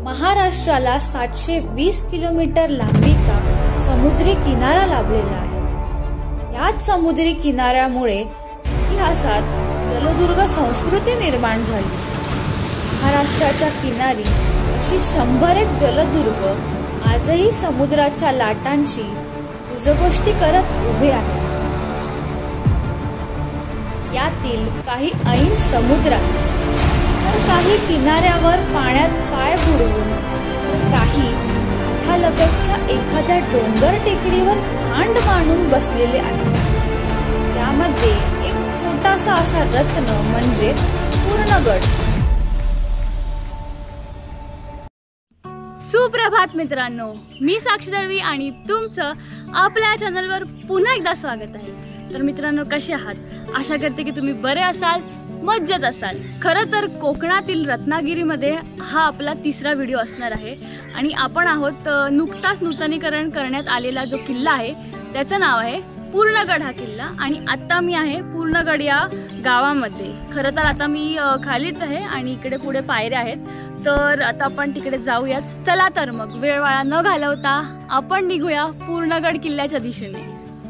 महाराष्ट्राला 720 किलोमीटर लांबीचा समुद्री किनारा लाभलेला आहे। याच समुद्री किनाऱ्यामुळे इतिहासात जलदुर्ग संस्कृती निर्माण झाली। महाराष्ट्राच्या किनारी अशी 101 जलदुर्ग आजही समुद्राच्या लाटांशी गुजगोष्टी करत उभे आहेत। यातील काही ऐन समुद्रात, तर काही किनाऱ्यावर पाण्यात पाय बुडवून, तर काही काठालगतच्या एखाद्या डोंगर टेकडीवर थांड मांडून बसलेले आहेत। त्यामध्ये एक छोटासा असा रत्न म्हणजे पूर्णगड। सुप्रभात मित्रांनो, मी साक्षी दळवी आणि तुमचं आपल्या चॅनलवर पुन्हा एकदा स्वागत आहे। तर मित्रांनो, कसे आहात? आशा करते की तुम्ही बरे असाल, मज्जेत असाल। खरं तर कोकणातील रत्नागिरीमध्ये हा आपला तिसरा व्हिडिओ असणार आहे आणि आपण आहोत नुकताच नूतनीकरण करण्यात आलेला जो किल्ला आहे त्याचं नाव आहे पूर्णगड हा किल्ला। आणि आता मी आहे पूर्णगड या गावामध्ये। खरं तर आता मी खालीच आहे आणि इकडे पुढे पायऱ्या आहेत, तर आता आपण तिकडे जाऊयात। चला तर मग वेळ वाया न घालवता आपण निघूया पूर्णगड किल्ल्याच्या दिशेने।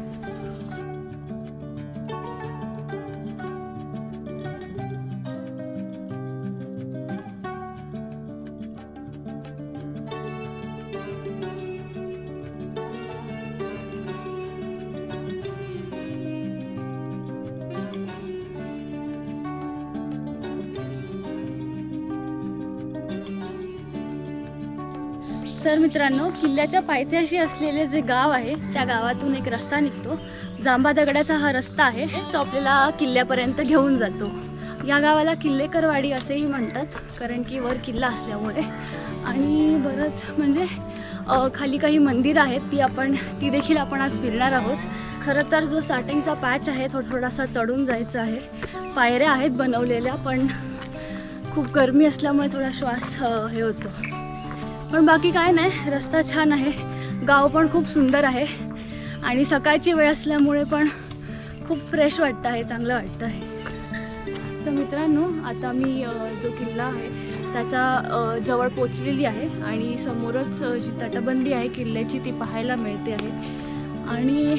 तर मित्रांनो, किल्ल्याच्या पायथ्याशी असलेले जे गाव आहे त्या गावातून एक रस्ता निघतो। जांबा दगडाचा हा रस्ता आहे, तो आपल्याला किल्ल्यापर्यंत घेऊन जातो। या गावाला किल्लेकरवाडी असेही म्हणतात, कारण की वर किल्ला असल्यामुळे। आणि बरंच म्हणजे खाली काही मंदिर आहेत, ती देखील आपण आज फिरणार आहोत। खरं तर जो स्टार्टिंगचा पॅच आहे तो थोडासा चढून जायचा आहे। पायऱ्या आहेत बनवलेल्या, पण खूप गरमी असल्यामुळे थोडा श्वास हे होतो, पण बाकी काय नाही। रस्ता छान आहे, गाव पण खूप सुंदर आहे आणि सकाळची वेळ असल्यामुळे पण खूप फ्रेश वाटतं आहे, चांगलं वाटतं आहे। तर मित्रांनो, आता मी जो किल्ला आहे त्याच्या जवळ पोचलेली आहे आणि समोरच जी तटबंदी आहे किल्ल्याची ती पाहायला मिळते आहे। आणि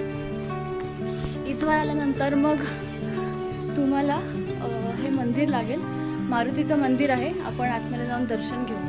इथं आल्यानंतर मग तुम्हाला हे मंदिर लागेल, मारुतीचं मंदिर आहे। आपण आतमध्ये जाऊन दर्शन घेऊया।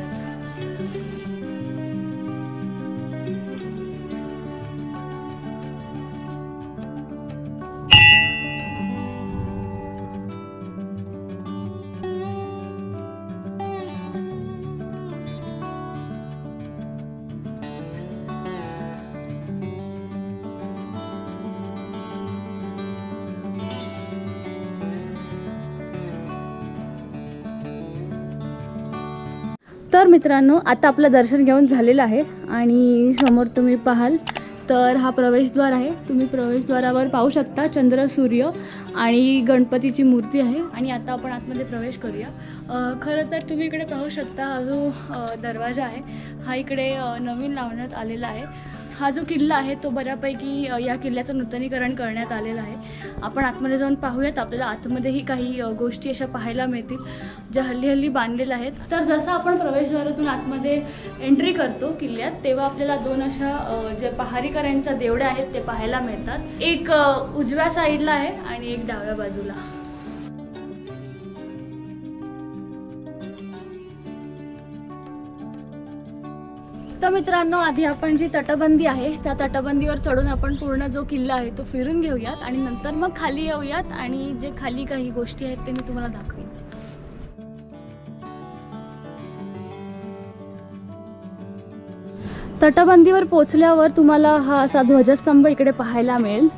तर मित्रांनो, आता आपलं दर्शन घेऊन झालेलं आहे आणि समोर तुम्ही पाहाल तर हा प्रवेशद्वार आहे। तुम्ही प्रवेशद्वारावर पाहू शकता चंद्र, सूर्य आणि गणपतीची मूर्ती आहे। आणि आता आपण आतमध्ये प्रवेश करूया। खरं तर तुम्ही इकडे पाहू शकता हा जो दरवाजा आहे हा इकडे नवीन लावण्यात आलेला आहे। हा जो किल्ला आहे तो बऱ्यापैकी या किल्ल्याचं नूतनीकरण करण्यात आलेलं आहे। आपण आतमध्ये जाऊन पाहूयात। आपल्याला आतमध्येही काही गोष्टी अशा पाहायला मिळतील ज्या हल्ली बांधलेल्या आहेत। तर जसं आपण प्रवेशद्वारातून आतमध्ये एंट्री करतो किल्ल्यात, तेव्हा आपल्याला दोन अशा जे पहारीकरांच्या देवड्या आहेत ते पाहायला मिळतात। एक उजव्या साईडला आहे आणि एक डाव्या बाजूला। तर मित्रांनो, आधी आपण जी तटबंदी आहे त्या तटबंदीवर चढून आपण पूर्ण जो किल्ला आहे तो फिरून घेऊयात आणि नंतर मग खाली येऊयात आणि जे खाली काही गोष्टी आहेत ते मी तुम्हाला दाखवेन। तटबंदीवर पोचल्यावर तुम्हाला हा असा ध्वजस्तंभ इकडे पाहायला मिळेल।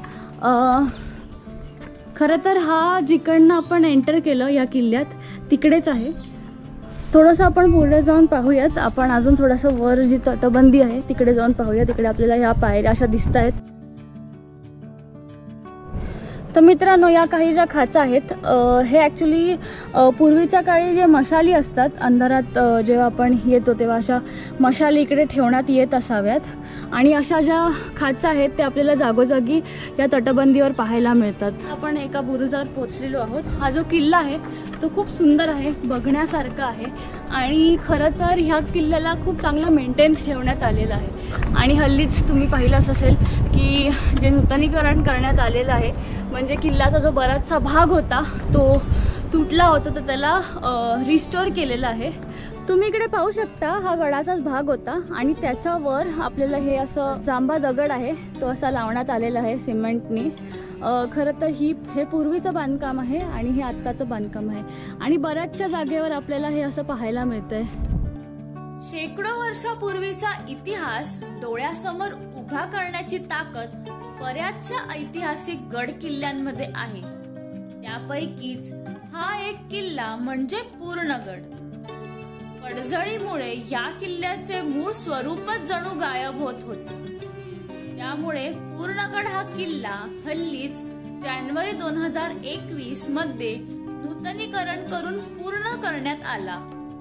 खरं तर हा जिकडनं आपण एंटर केलं या किल्ल्यात तिकडेच आहे। थोडंसं आपण पुढे जाऊन पाहूयात। आपण अजून थोडंसं वर जी तटबंदी आहे तिकडे जाऊन पाहूया। तिकडे आपल्याला ह्या पायऱ्या अशा दिसत आहेत। तर मित्रांनो, या काही ज्या खाचा आहेत हे ॲक्च्युली पूर्वीच्या काळी जे मशाली असतात, अंधारात जेव्हा आपण येतो तेव्हा अशा मशाली इकडे ठेवण्यात येत असाव्यात. आणि अशा ज्या खाचा आहेत ते आपल्याला जागोजागी या तटबंदीवर पाहायला मिळतात. आपण एका बुरुजावर पोहोचलेलो आहोत. हा जो किल्ला आहे तो खूप सुंदर आहे, बघण्यासारखा आहे. आणि खरं तर ह्या किल्ल्याला खूप चांगला मेंटेन ठेवण्यात आलेला आहे. आणि हल्लीच तुम्ही पाहिलंच असेल की जे नूतनीकरण करण्यात आलेलं आहे, म्हणजे किल्ल्याचा जो बराचसा भाग होता तो तुटला होता, तर त्याला रिस्टोर केलेला आहे. तुम्ही इकडे पाहू शकता, हा गडाचाच भाग होता आणि त्याच्यावर आपल्याला हे असं जांभा दगड आहे तो असा लावण्यात आलेला आहे सिमेंटनी. खरं तर हे पूर्वीचं बांधकाम आहे आणि हे आत्ताचं बांधकाम आहे. आणि बऱ्याचशा जागेवर आपल्याला हे असं पाहायला मिळतंय. शेकडो वर्षापूर्वीचा इतिहास डोळ्यासमोर उभा करण्याची ताकद बऱ्याचशा ऐतिहासिक गड किल्ल्यांमध्ये आहे. त्यापैकीच हा एक किल्ला म्हणजे पूर्णगड. पडझडीमुळे या किल्ल्याचे मूळ स्वरूपच जणू गायब होत होते. त्यामुळे पूर्णगड हा किल्ला हल्लीच जानेवारी 2021 मध्ये नूतनीकरण करून पूर्ण करण्यात आला.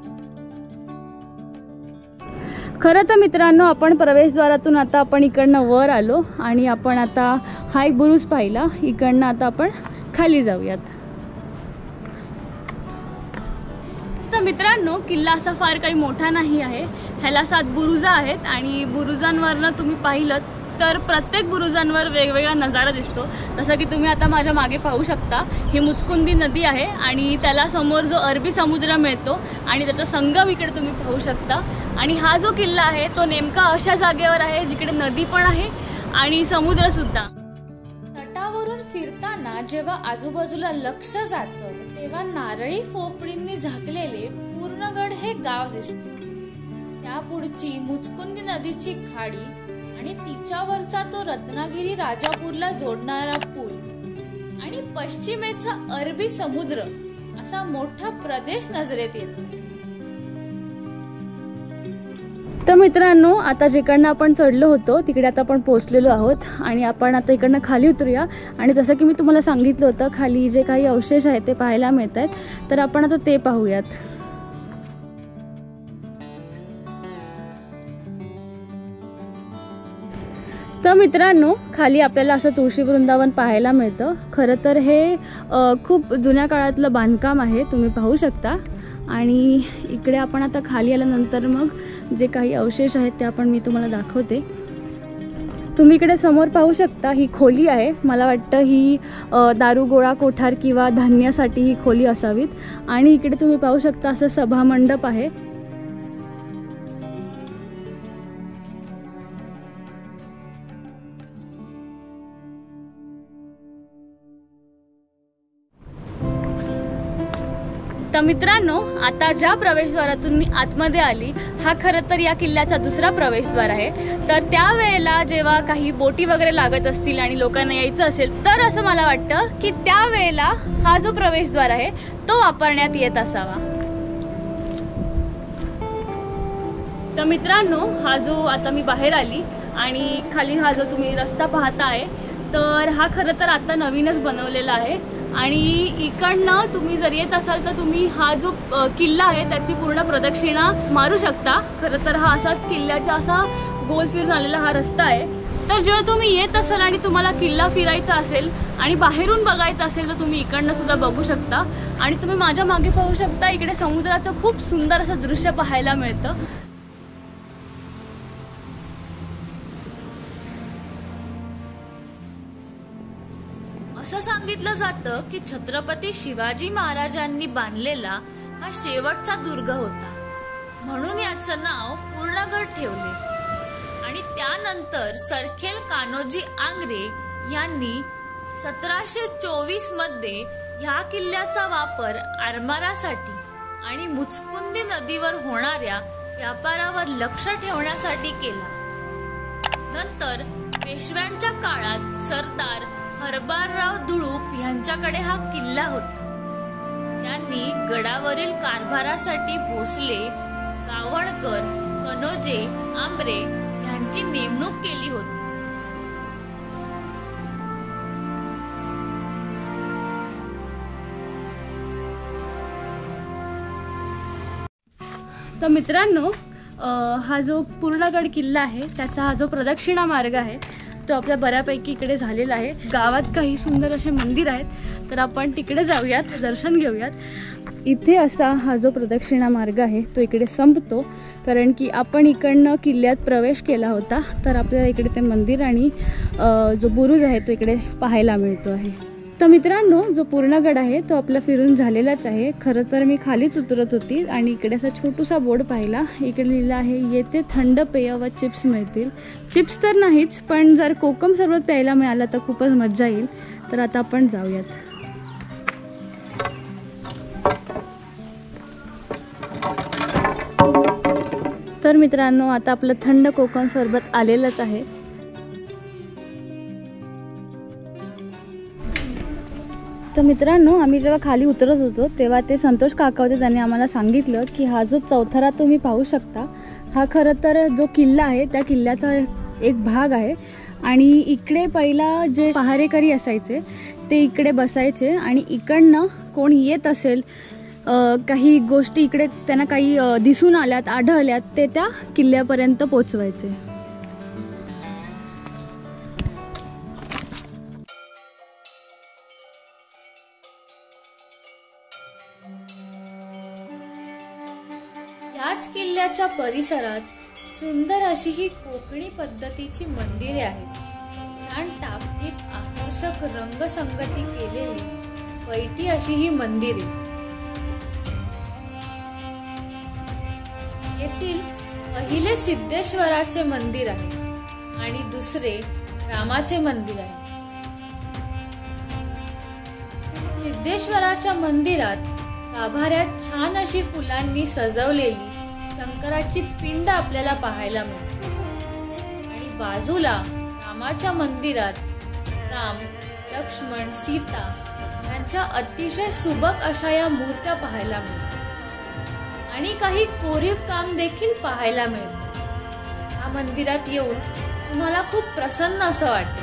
खरं तर मित्रांनो, आपण प्रवेशद्वारातून आता आपण इकडनं वर आलो आणि आपण आता हा एक बुरुज पाहिला. इकडनं आता आपण खाली जाऊयात. तर मित्रांनो, किल्ला असा फार काही मोठा नाही आहे. ह्याला 7 बुरुजा आहेत आणि बुरुजांवरनं तुम्ही पाहिलं तर प्रत्येक बुरुजांवर वेगवेगळा नजारा दिसतो. जसं की तुम्ही आता माझ्या मागे पाहू शकता, ही मुचकुंदी नदी आहे आणि त्याला समोर जो अरबी समुद्र मिळतो आणि त्याचा संगम इकडे तुम्ही पाहू शकता. आणि हा जो किल्ला आहे तो नेमका अशा जागेवर आहे जिकडे नदी पण आहे आणि समुद्र सुद्धा. तटावरून फिरताना जेव्हा आजूबाजूला लक्ष जातं तेव्हा नारळी फोफडींनी झाकलेले पूर्णगड हे गाव दिसते. त्यापुढची मुचकुंदी नदीची खाडी आणि तिच्यावरचा तो रत्नागिरी राजापूरला जोडणारा पूल आणि पश्चिमेचा अरबी समुद्र असा मोठा प्रदेश नजरेत येतो. तर मित्रांनो, आता जिकडनं आपण चढलो होतो तिकडे आता आपण पोहोचलेलो आहोत आणि आपण आता इकडनं खाली उतरूया. आणि जसं की मी तुम्हाला सांगितलं होतं, खाली जे काही अवशेष आहेत ते पाहायला मिळत आहेत, तर आपण आता ते पाहूयात. तर मित्रांनो, खाली आपल्याला असं तुळशी वृंदावन पाहायला मिळतं. खरं तर हे खूप जुन्या काळातलं बांधकाम आहे, तुम्ही पाहू शकता. आणि इकडे आपण आता खाली आल्यानंतर मग जे काही अवशेष आहेत ते आपण मी तुम्हाला दाखवते. तुम्ही इकडे समोर पाहू शकता, ही खोली आहे. मला वाटतं ही दारुगोळा कोठार किंवा धान्यासाठी ही खोली असावीत. आणि इकडे तुम्ही पाहू शकता असं सभामंडप आहे. तर मित्रांनो, आता ज्या प्रवेशद्वारातून मी आतमध्ये आली, हा खरं तर या किल्ल्याचा दुसरा प्रवेशद्वार आहे. तर त्यावेळेला जेव्हा काही बोटी वगैरे लागत असतील आणि लोकांना यायचं असेल तर असं मला वाटतं की त्यावेळेला हा जो प्रवेशद्वार आहे तो वापरण्यात येत असावा. तर मित्रांनो, हा जो आता मी बाहेर आली आणि खाली हा जो तुम्ही रस्ता पाहताय, तर हा खरं तर आता नवीनच बनवलेला आहे. आणि इकडनं तुम्ही जर येत असाल तर तुम्ही हा जो किल्ला आहे त्याची पूर्ण प्रदक्षिणा मारू शकता. खरं तर हा असाच किल्ल्याचा असा गोल फिरून आलेला हा रस्ता आहे. तर जेव्हा तुम्ही येत असाल आणि तुम्हाला किल्ला फिरायचा असेल आणि बाहेरून बघायचं असेल तर तुम्ही इकडनं सुद्धा बघू शकता. आणि तुम्ही माझ्या मागे पाहू शकता, इकडे समुद्राचं खूप सुंदर असं दृश्य पाहायला मिळतं. असं सांगितलं जातं की छत्रपती शिवाजी महाराजांनी बांधलेला हा शेवटचा दुर्ग होता, म्हणून याचं नाव पूर्णगड ठेवले. आणि त्यानंतर सरखेल कान्होजी आंग्रे यांनी 1724 मध्ये ह्या किल्ल्याचा वापर आरमारासाठी आणि मुचकुंदी नदीवर होणाऱ्या व्यापारावर लक्ष ठेवण्यासाठी केला. नंतर पेशव्यांच्या काळात सरदार हरबारराव धुळूप यांच्याकडे हा किल्ला होता. त्यांनी गडावरील कारभारासाठी भोसले, गावणकर, कनोजे, आंबरे यांची नेमणूक केली होती. तर मित्रांनो, हा जो पूर्णगड किल्ला आहे त्याचा हा जो प्रदक्षिणा मार्ग आहे तो आपल्या बऱ्यापैकी इकडे झालेला आहे. गावात काही सुंदर असे मंदिर आहेत, तर आपण तिकडे जाऊयात, दर्शन घेऊयात. इथे असा हा जो प्रदक्षिणा मार्ग आहे तो इकडे संपतो, कारण की आपण इकडनं किल्ल्यात प्रवेश केला होता. तर आपल्याला इकडे ते मंदिर आणि जो बुरुज आहे तो इकडे पाहायला मिळतो आहे. तर मित्रांनो, जो पूर्णगड आहे तो आपला फिरून झालेलाच आहे. खरं तर मी खालीच उतरत होती आणि इकडे असा छोटूसा बोर्ड पाहिला. इकडे लिहिलं आहे येथे थंड पेय व चिप्स मिळतील. चिप्स तर नाहीच, पण जर कोकम सरबत प्यायला मिळालं तर खूपच मजा येईल. तर आता आपण जाऊयात. तर मित्रांनो, आता आपलं थंड कोकम सरबत आलेलंच आहे. तर मित्रांनो, आम्ही जेव्हा खाली उतरत होतो तेव्हा ते संतोष काका होते, त्यांनी आम्हाला सांगितलं की हा जो चौथरा तुम्ही पाहू शकता, हा खरं तर जो किल्ला आहे त्या किल्ल्याचा एक भाग आहे. आणि इकडे पहिला जे पहारेकरी असायचे ते इकडे बसायचे आणि इकडनं कोण येत असेल, काही गोष्टी इकडे त्यांना काही दिसून आल्यात, आढळल्यात, ते त्या किल्ल्यापर्यंत पोचवायचे. याच किल्ल्याच्या परिसरात सुंदर अशी ही कोकणी पद्धतीची मंदिरे आहेत. छान टापटीप आकर्षक रंगसंगती केलेली बैठी अशी ही मंदिरे. येथील पहिले सिद्धेश्वराचे मंदिर आहे आणि दुसरे रामाचे मंदिर आहे. सिद्धेश्वराच्या मंदिरात गाभाऱ्यात छान अशी फुलांनी सजवलेली शंकराची पिंड आपल्याला पाहायला मिळते आणि बाजूला रामाच्या मंदिरात राम, लक्ष्मण, सीता यांच्या अतिशय सुबक अशा या मूर्त्या पाहायला मिळतात आणि काही कोरीव काम देखील पाहायला मिळते. या मंदिरात येऊन तुम्हाला खूप प्रसन्न असं वाटेल.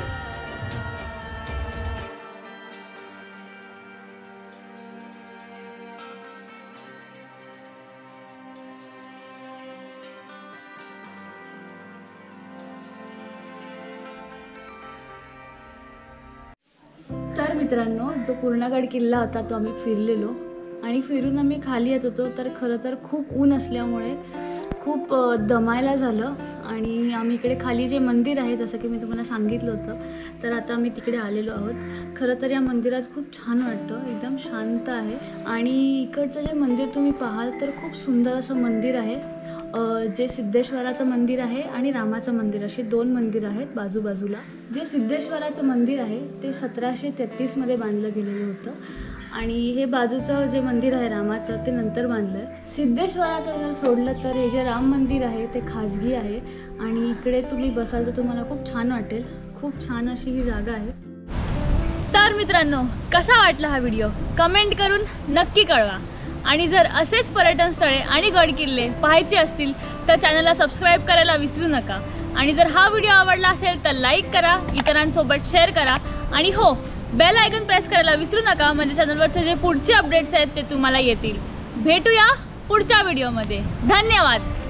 तर मित्रांनो, जो पूर्णगड किल्ला होता तो आम्ही फिरलेलो आणि फिरून आम्ही खाली येत होतो. तर खरं तर खूप ऊन असल्यामुळे खूप दमायला झालं आणि आम्ही इकडे खाली जे मंदिर आहे, जसं की मी तुम्हाला सांगितलं होतं, तर आता आम्ही तिकडे आलेलो आहोत. खरं तर या मंदिरात खूप छान वाटतं, एकदम शांत आहे. आणि इकडचं जे मंदिर तुम्ही पाहाल तर खूप सुंदर असं मंदिर आहे. जे सिद्धेश्वराचं मंदिर आहे आणि रामाचं मंदिर, असे दोन मंदिर आहेत बाजूबाजूला. जे सिद्धेश्वराचं मंदिर आहे ते 1733 मध्ये बांधलं गेलेलं होतं आणि हे बाजूचं जे मंदिर आहे रामाचं ते नंतर बांधलं आहे. सिद्धेश्वराचं जर सोडलं तर हे जे राम मंदिर आहे ते खाजगी आहे आणि इकडे तुम्ही बसाल तर तुम्हाला खूप छान वाटेल. खूप छान अशी ही जागा आहे. तर मित्रांनो, कसा वाटला हा व्हिडिओ कमेंट करून नक्की कळवा. आणि जर असेच पर्यटन स्थळे आणि गड किल्ले पाहायचे असतील तर चॅनलला सबस्क्राईब करायला विसरू नका. आणि जर हा व्हिडिओ आवडला असेल तर लाईक करा, इतरांसोबत शेअर करा आणि हो, बेल आयकॉन प्रेस करायला विसरू नका, म्हणजे चॅनलवरचे जे पुढचे अपडेट्स आहेत ते तुम्हाला येतील. भेटूया पुढच्या व्हिडिओमध्ये. धन्यवाद.